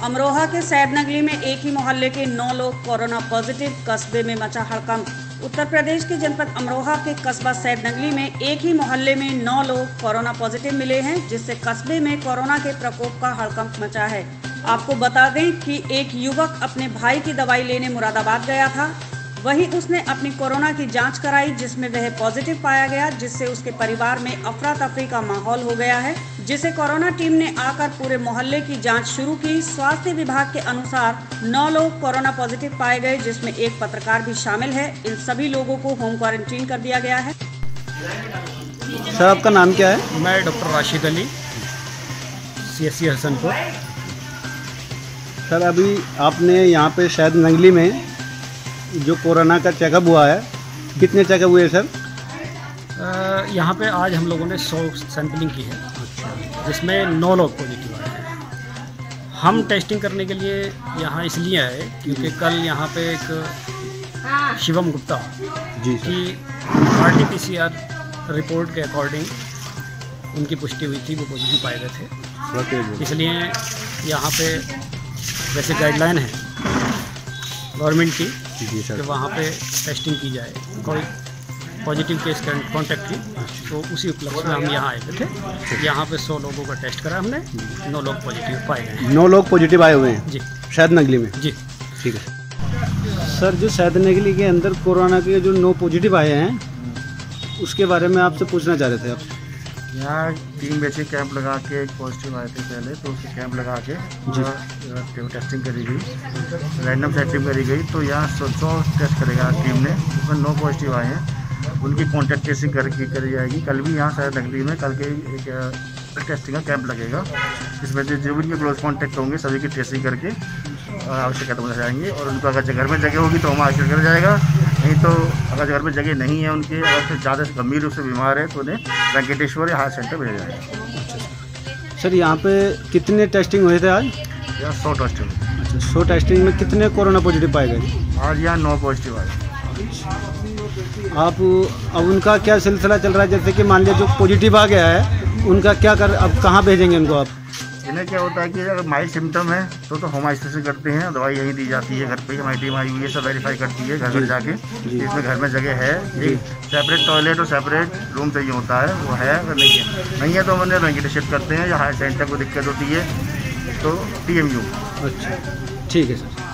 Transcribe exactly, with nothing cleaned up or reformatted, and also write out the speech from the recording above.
अमरोहा के सैदनगली में एक ही मोहल्ले के नौ लोग कोरोना पॉजिटिव, कस्बे में मचा हड़कंप। उत्तर प्रदेश के जनपद अमरोहा के कस्बा सैदनगली में एक ही मोहल्ले में नौ लोग कोरोना पॉजिटिव मिले हैं, जिससे कस्बे में कोरोना के प्रकोप का हड़कंप मचा है। आपको बता दें कि एक युवक अपने भाई की दवाई लेने मुरादाबाद गया था, वहीं उसने अपनी कोरोना की जांच कराई, जिसमें वह पॉजिटिव पाया गया, जिससे उसके परिवार में अफरा तफरी का माहौल हो गया है, जिसे कोरोना टीम ने आकर पूरे मोहल्ले की जांच शुरू की। स्वास्थ्य विभाग के अनुसार नौ लोग कोरोना पॉजिटिव पाए गए, जिसमें एक पत्रकार भी शामिल है। इन सभी लोगों को होम क्वारंटीन कर दिया गया है। सर, आपका नाम क्या है? मैं doctor Rashid Ali, C S C Hasanpur. Sir, अभी आपने यहाँ पे सैदनगली में जो कोरोना का चेकअप हुआ है, कितने चेकअप हुए सर? यहाँ पे आज हम लोगों ने सौ सैंपलिंग की है, जिसमें नौ लोग पॉजिटिव आए हैं। हम टेस्टिंग करने के लिए यहाँ इसलिए आए क्योंकि कल यहाँ पे एक शिवम गुप्ता जी की R T P C R report के अकॉर्डिंग उनकी पुष्टि हुई थी, वो पॉजिटिव पाए गए थे। इसलिए यहाँ पे वैसे गाइडलाइन है गवर्नमेंट की जी सर, कि वहाँ पे टेस्टिंग की जाए, कोई पॉजिटिव केस का कॉन्टैक्ट थी, तो उसी उपलक्ष्य में हम यहाँ आए थे। यहाँ पे सौ लोगों का टेस्ट करा हमने, नौ लोग पॉजिटिव पाए गए। नौ लोग पॉजिटिव आए हुए हैं जी सैदनगली में? जी ठीक है सर। जो सैदनगली के अंदर कोरोना के जो नौ पॉजिटिव आए हैं, उसके बारे में आपसे पूछना चाह रहे थे आप। यहाँ तीन बैच कैंप लगा के एक पॉजिटिव आए थे पहले, तो उसके कैंप लगा के टेस्टिंग करी गई, रैंडम सेटिंग करी गई। तो यहाँ सौ सौ टेस्ट करेगा टीम ने, उसमें नौ पॉजिटिव आए हैं, उनकी कॉन्टैक्ट ट्रेसिंग करके करी जाएगी। कल भी यहाँ सैदनगली में कल के एक टेस्टिंग का कैंप लगेगा, जिसमें जो भी इनके क्लोज कॉन्टैक्ट होंगे सभी की ट्रेसिंग करके आवश्यक कदम उठाए जाएंगे। और उनको अगर घर में जगह होगी तो वहाँ आइसोलेट किया जाएगा, नहीं तो अगर घर में जगह नहीं है उनके, अगर फिर ज़्यादा गंभीर रूप से बीमार है तो उन्हें वेंकटेश्वर या हार्ट सेंटर भेजा जाएगा। सर, यहाँ पे कितने टेस्टिंग हुए थे आज? यहाँ सौ टेस्टिंग। अच्छा, सौ टेस्टिंग में कितने कोरोना पॉजिटिव पाए गए? आज यहाँ नौ पॉजिटिव आए। आप अब उनका क्या सिलसिला चल रहा है? जैसे कि मान लिया जो पॉजिटिव आ गया है, उनका क्या कर, अब कहाँ भेजेंगे उनको आप? इन्हें क्या होता है कि अगर माइल्ड सिम्टम है तो तो होम आइसोलेशन करते हैं, दवाई यहीं दी जाती है घर पे, हमारी टीम आई हुई है, सब वेरीफाई करती है घर घर जाके इसमें घर में जगह है। एक सेपरेट टॉयलेट और सेपरेट रूम चाहिए होता है, वो है अगर नहीं है नहीं है तो हम वेंटिलेटर शिफ्ट करते हैं, या हार्ट सेंटर को दिक्कत होती है तो टी एम यू। अच्छा, ठीक है सर।